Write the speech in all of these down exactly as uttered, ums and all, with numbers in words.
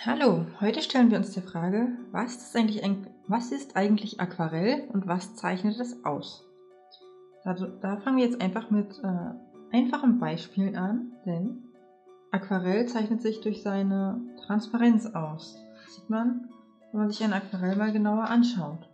Hallo, heute stellen wir uns die Frage, was ist eigentlich, ein, was ist eigentlich Aquarell und was zeichnet es aus? Also, da fangen wir jetzt einfach mit äh, einfachen Beispielen an, denn Aquarell zeichnet sich durch seine Transparenz aus. Das sieht man, wenn man sich ein Aquarell mal genauer anschaut.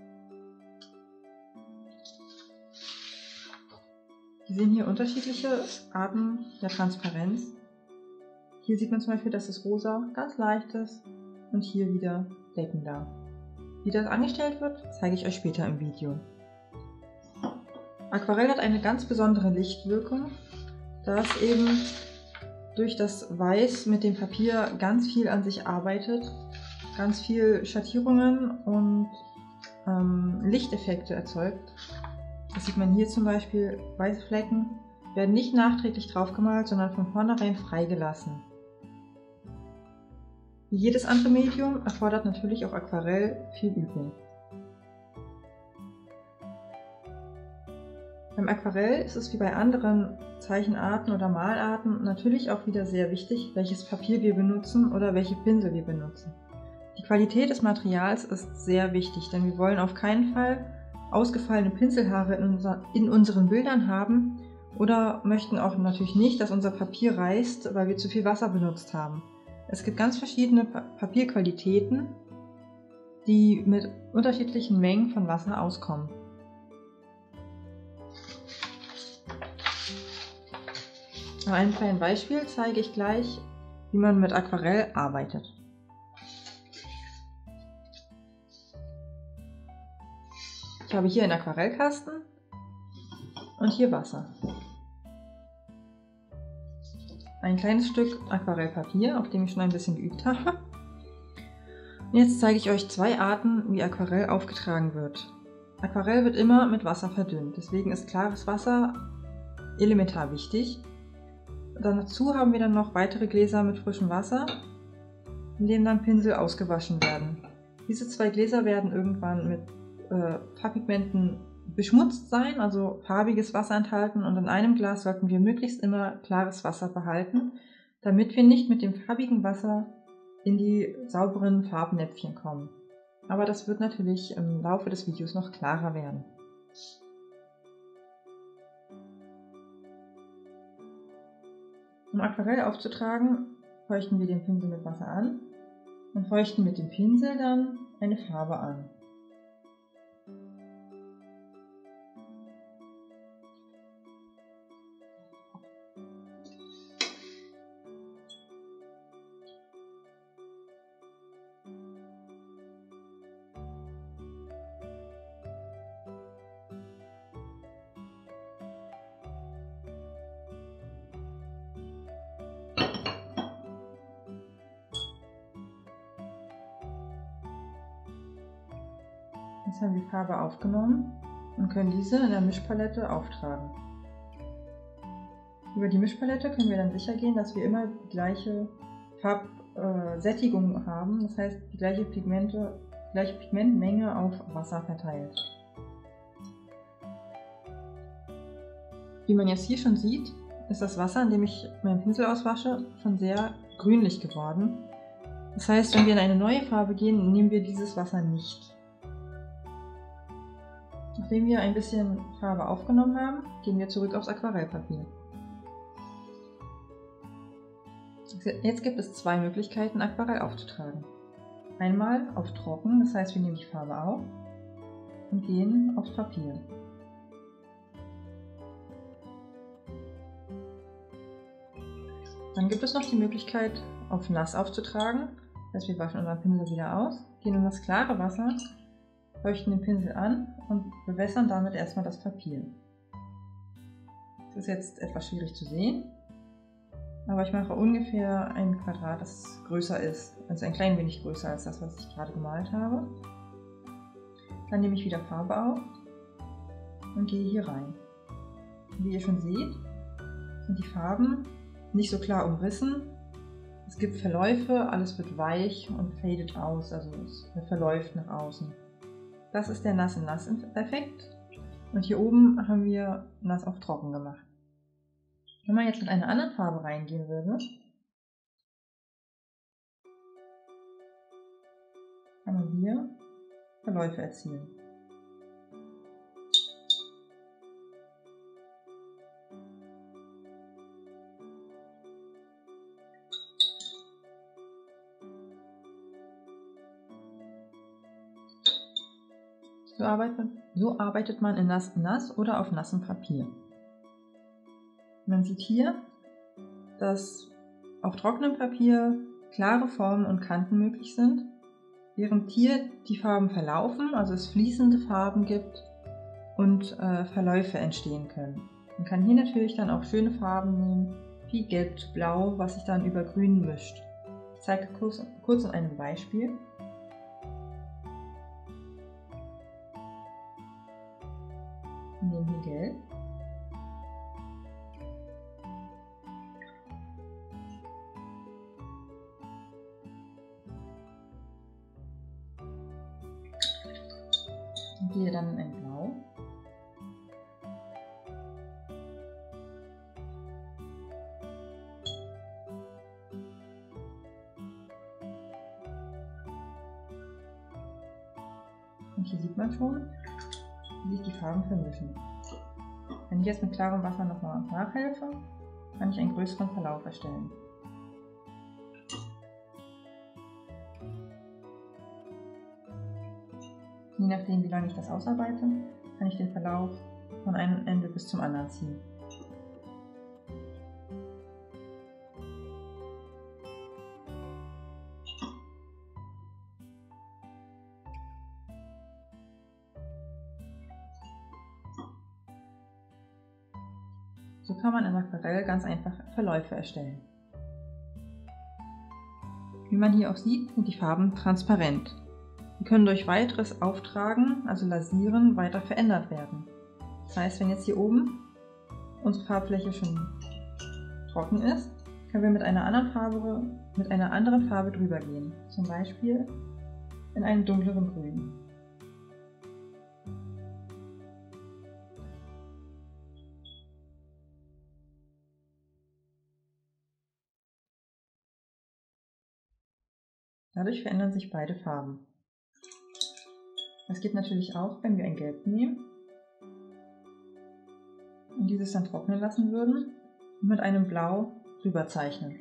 Wir sehen hier unterschiedliche Arten der Transparenz. Hier sieht man zum Beispiel, dass das Rosa ganz leicht ist und hier wieder deckender. Wie das angestellt wird, zeige ich euch später im Video. Aquarell hat eine ganz besondere Lichtwirkung, da es eben durch das Weiß mit dem Papier ganz viel an sich arbeitet, ganz viel Schattierungen und ähm, Lichteffekte erzeugt. Das sieht man hier zum Beispiel, weiße Flecken werden nicht nachträglich draufgemalt, sondern von vornherein freigelassen. Wie jedes andere Medium erfordert natürlich auch Aquarell viel Übung. Beim Aquarell ist es wie bei anderen Zeichenarten oder Malarten natürlich auch wieder sehr wichtig, welches Papier wir benutzen oder welche Pinsel wir benutzen. Die Qualität des Materials ist sehr wichtig, denn wir wollen auf keinen Fall ausgefallene Pinselhaare in, unser, in unseren Bildern haben oder möchten auch natürlich nicht, dass unser Papier reißt, weil wir zu viel Wasser benutzt haben. Es gibt ganz verschiedene Papierqualitäten, die mit unterschiedlichen Mengen von Wasser auskommen. An einem kleinen Beispiel zeige ich gleich, wie man mit Aquarell arbeitet. Ich habe hier einen Aquarellkasten und hier Wasser. Ein kleines Stück Aquarellpapier, auf dem ich schon ein bisschen geübt habe. Und jetzt zeige ich euch zwei Arten, wie Aquarell aufgetragen wird. Aquarell wird immer mit Wasser verdünnt, deswegen ist klares Wasser elementar wichtig. Dazu haben wir dann noch weitere Gläser mit frischem Wasser, in denen dann Pinsel ausgewaschen werden. Diese zwei Gläser werden irgendwann mit äh, Farbpigmenten beschmutzt sein, also farbiges Wasser enthalten, und in einem Glas sollten wir möglichst immer klares Wasser behalten, damit wir nicht mit dem farbigen Wasser in die sauberen Farbnäpfchen kommen. Aber das wird natürlich im Laufe des Videos noch klarer werden. Um Aquarell aufzutragen, feuchten wir den Pinsel mit Wasser an und feuchten mit dem Pinsel dann eine Farbe an. Jetzt haben wir die Farbe aufgenommen und können diese in der Mischpalette auftragen. Über die Mischpalette können wir dann sicher gehen, dass wir immer die gleiche Farbsättigung haben, das heißt die gleiche, Pigmente, die gleiche Pigmentmenge auf Wasser verteilt. Wie man jetzt hier schon sieht, ist das Wasser, in dem ich meinen Pinsel auswasche, schon sehr grünlich geworden. Das heißt, wenn wir in eine neue Farbe gehen, nehmen wir dieses Wasser nicht. Nachdem wir ein bisschen Farbe aufgenommen haben, gehen wir zurück aufs Aquarellpapier. Jetzt gibt es zwei Möglichkeiten, Aquarell aufzutragen. Einmal auf Trocken, das heißt, wir nehmen die Farbe auf und gehen aufs Papier. Dann gibt es noch die Möglichkeit, auf Nass aufzutragen, das heißt, wir waschen unseren Pinsel wieder aus, gehen in das klare Wasser, feuchten den Pinsel an und bewässern damit erstmal das Papier. Das ist jetzt etwas schwierig zu sehen, aber ich mache ungefähr ein Quadrat, das größer ist, also ein klein wenig größer als das, was ich gerade gemalt habe. Dann nehme ich wieder Farbe auf und gehe hier rein. Wie ihr schon seht, sind die Farben nicht so klar umrissen. Es gibt Verläufe, alles wird weich und fadet aus, also es verläuft nach außen. Das ist der Nass-in-Nass-Effekt und hier oben haben wir Nass auf Trocken gemacht. Wenn man jetzt mit einer anderen Farbe reingehen würde, kann man hier Verläufe erzielen. So arbeitet, so arbeitet man in nass, nass oder auf nassem Papier. Man sieht hier, dass auf trockenem Papier klare Formen und Kanten möglich sind, während hier die Farben verlaufen, also es fließende Farben gibt und äh, Verläufe entstehen können. Man kann hier natürlich dann auch schöne Farben nehmen, wie Gelb zu Blau, was sich dann über Grün mischt. Ich zeige kurz, kurz an einem Beispiel. Wir nehmen hier Gelb. Und gehe dann in ein Blau. Und hier sieht man schon, wie sich die Farben vermischen. Wenn ich jetzt mit klarem Wasser nochmal nachhelfe, kann ich einen größeren Verlauf erstellen. Je nachdem, wie lange ich das ausarbeite, kann ich den Verlauf von einem Ende bis zum anderen ziehen. So kann man in Aquarell ganz einfach Verläufe erstellen. Wie man hier auch sieht, sind die Farben transparent. Sie können durch weiteres Auftragen, also Lasieren, weiter verändert werden. Das heißt, wenn jetzt hier oben unsere Farbfläche schon trocken ist, können wir mit einer anderen Farbe, mit einer anderen Farbe drüber gehen. Zum Beispiel in einem dunkleren Grün. Dadurch verändern sich beide Farben. Das geht natürlich auch, wenn wir ein Gelb nehmen und dieses dann trocknen lassen würden und mit einem Blau drüber zeichnen.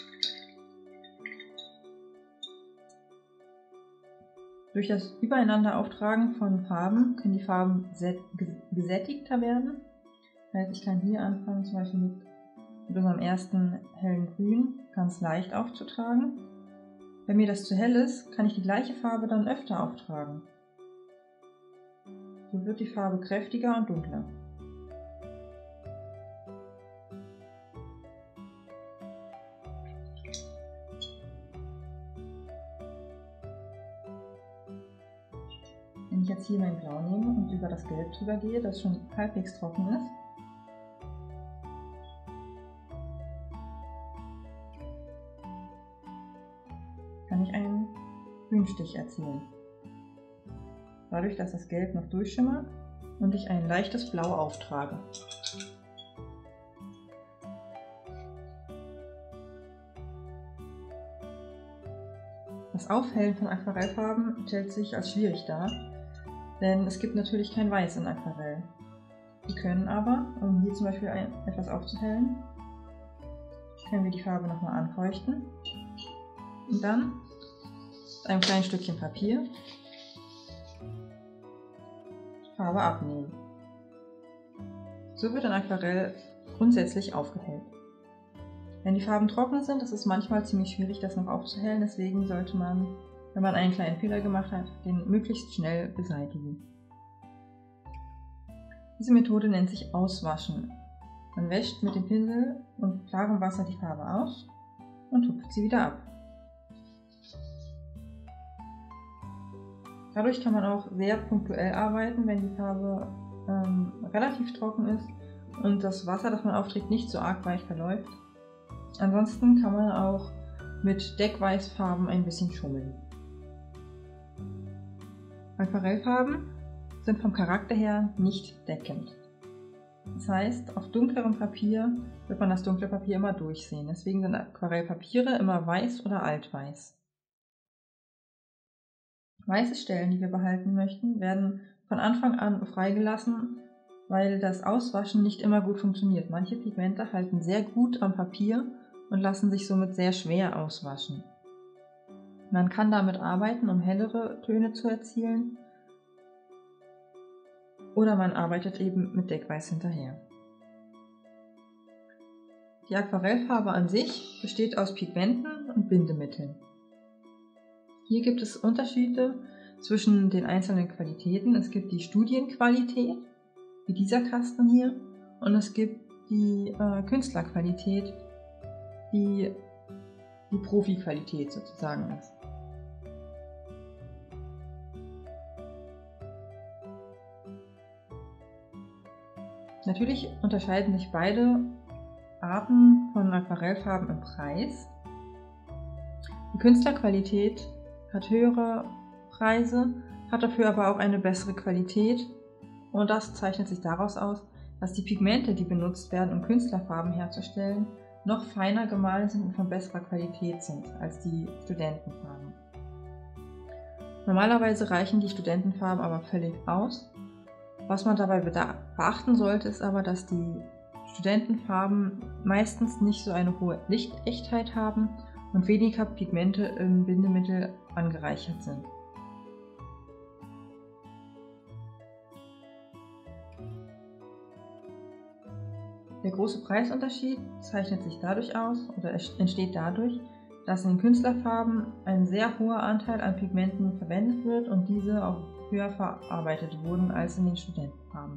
Durch das Übereinanderauftragen von Farben können die Farben gesättigter werden. Das heißt, ich kann hier anfangen, zum Beispiel mit, mit unserem ersten hellen Grün ganz leicht aufzutragen. Wenn mir das zu hell ist, kann ich die gleiche Farbe dann öfter auftragen. So wird die Farbe kräftiger und dunkler. Wenn ich jetzt hier mein Blau nehme und über das Gelb drüber gehe, das schon halbwegs trocken ist, kann ich einen Grünstich erzielen. Dadurch, dass das Gelb noch durchschimmert und ich ein leichtes Blau auftrage. Das Aufhellen von Aquarellfarben stellt sich als schwierig dar, denn es gibt natürlich kein Weiß in Aquarell. Wir können aber, um hier zum Beispiel ein, etwas aufzuhellen, können wir die Farbe nochmal anfeuchten und dann mit einem kleinen Stückchen Papier Farbe abnehmen. So wird ein Aquarell grundsätzlich aufgehellt. Wenn die Farben trocken sind, ist es manchmal ziemlich schwierig, das noch aufzuhellen, deswegen sollte man, wenn man einen kleinen Fehler gemacht hat, den möglichst schnell beseitigen. Diese Methode nennt sich Auswaschen. Man wäscht mit dem Pinsel und klarem Wasser die Farbe aus und tupft sie wieder ab. Dadurch kann man auch sehr punktuell arbeiten, wenn die Farbe ähm, relativ trocken ist und das Wasser, das man aufträgt, nicht so arg weich verläuft. Ansonsten kann man auch mit Deckweißfarben ein bisschen schummeln. Aquarellfarben sind vom Charakter her nicht deckend. Das heißt, auf dunklerem Papier wird man das dunkle Papier immer durchsehen. Deswegen sind Aquarellpapiere immer weiß oder altweiß. Weiße Stellen, die wir behalten möchten, werden von Anfang an freigelassen, weil das Auswaschen nicht immer gut funktioniert. Manche Pigmente halten sehr gut am Papier und lassen sich somit sehr schwer auswaschen. Man kann damit arbeiten, um hellere Töne zu erzielen, oder man arbeitet eben mit Deckweiß hinterher. Die Aquarellfarbe an sich besteht aus Pigmenten und Bindemitteln. Hier gibt es Unterschiede zwischen den einzelnen Qualitäten. Es gibt die Studienqualität, wie dieser Kasten hier, und es gibt die äh, Künstlerqualität, die die Profi-Qualität sozusagen ist. Natürlich unterscheiden sich beide Arten von Aquarellfarben im Preis. Die Künstlerqualität hat höhere Preise, hat dafür aber auch eine bessere Qualität, und das zeichnet sich daraus aus, dass die Pigmente, die benutzt werden, um Künstlerfarben herzustellen, noch feiner gemahlen sind und von besserer Qualität sind als die Studentenfarben. Normalerweise reichen die Studentenfarben aber völlig aus. Was man dabei beachten sollte, ist aber, dass die Studentenfarben meistens nicht so eine hohe Lichtechtheit haben und weniger Pigmente im Bindemittel angereichert sind. Der große Preisunterschied zeichnet sich dadurch aus oder entsteht dadurch, dass in den Künstlerfarben ein sehr hoher Anteil an Pigmenten verwendet wird und diese auch höher verarbeitet wurden als in den Studentenfarben.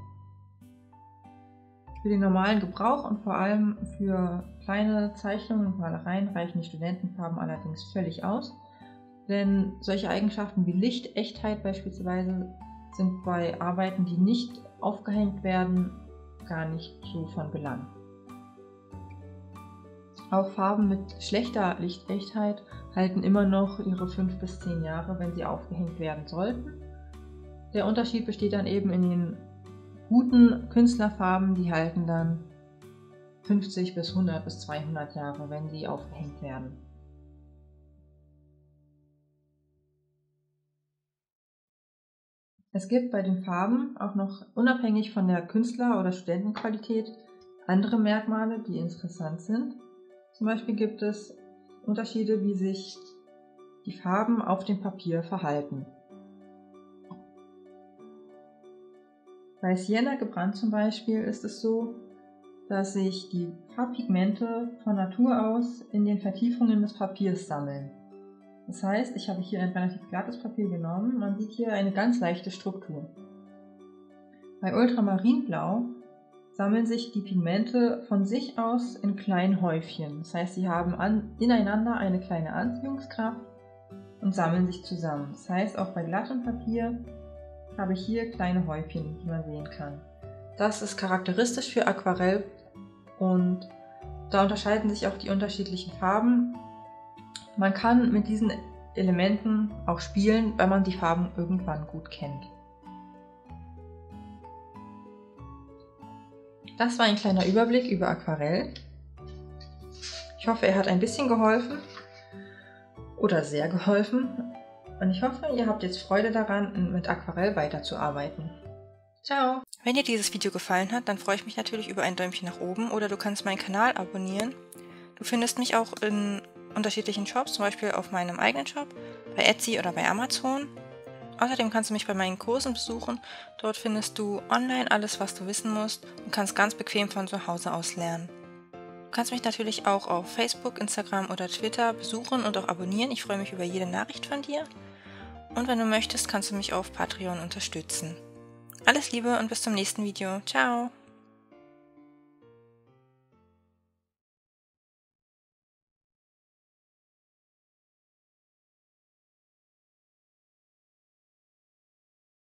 Für den normalen Gebrauch und vor allem für kleine Zeichnungen und Malereien reichen die Studentenfarben allerdings völlig aus, denn solche Eigenschaften wie Lichtechtheit beispielsweise sind bei Arbeiten, die nicht aufgehängt werden, gar nicht so von Belang. Auch Farben mit schlechter Lichtechtheit halten immer noch ihre fünf bis zehn Jahre, wenn sie aufgehängt werden sollten. Der Unterschied besteht dann eben in den guten Künstlerfarben, die halten dann fünfzig bis hundert bis zweihundert Jahre, wenn sie aufgehängt werden. Es gibt bei den Farben auch noch unabhängig von der Künstler- oder Studentenqualität andere Merkmale, die interessant sind. Zum Beispiel gibt es Unterschiede, wie sich die Farben auf dem Papier verhalten. Bei Sienna gebrannt zum Beispiel ist es so, dass sich die Farbpigmente von Natur aus in den Vertiefungen des Papiers sammeln. Das heißt, ich habe hier ein relativ glattes Papier genommen, man sieht hier eine ganz leichte Struktur. Bei Ultramarinblau sammeln sich die Pigmente von sich aus in kleinen Häufchen. Das heißt, sie haben an, ineinander eine kleine Anziehungskraft und sammeln sich zusammen. Das heißt, auch bei glattem Papier habe ich hier kleine Häufchen, die man sehen kann. Das ist charakteristisch für Aquarell und da unterscheiden sich auch die unterschiedlichen Farben. Man kann mit diesen Elementen auch spielen, wenn man die Farben irgendwann gut kennt. Das war ein kleiner Überblick über Aquarell. Ich hoffe, er hat ein bisschen geholfen oder sehr geholfen. Und ich hoffe, ihr habt jetzt Freude daran, mit Aquarell weiterzuarbeiten. Ciao! Wenn dir dieses Video gefallen hat, dann freue ich mich natürlich über ein Däumchen nach oben oder du kannst meinen Kanal abonnieren. Du findest mich auch in unterschiedlichen Shops, zum Beispiel auf meinem eigenen Shop, bei Etsy oder bei Amazon. Außerdem kannst du mich bei meinen Kursen besuchen. Dort findest du online alles, was du wissen musst und kannst ganz bequem von zu Hause aus lernen. Du kannst mich natürlich auch auf Facebook, Instagram oder Twitter besuchen und auch abonnieren. Ich freue mich über jede Nachricht von dir. Und wenn du möchtest, kannst du mich auf Patreon unterstützen. Alles Liebe und bis zum nächsten Video. Ciao!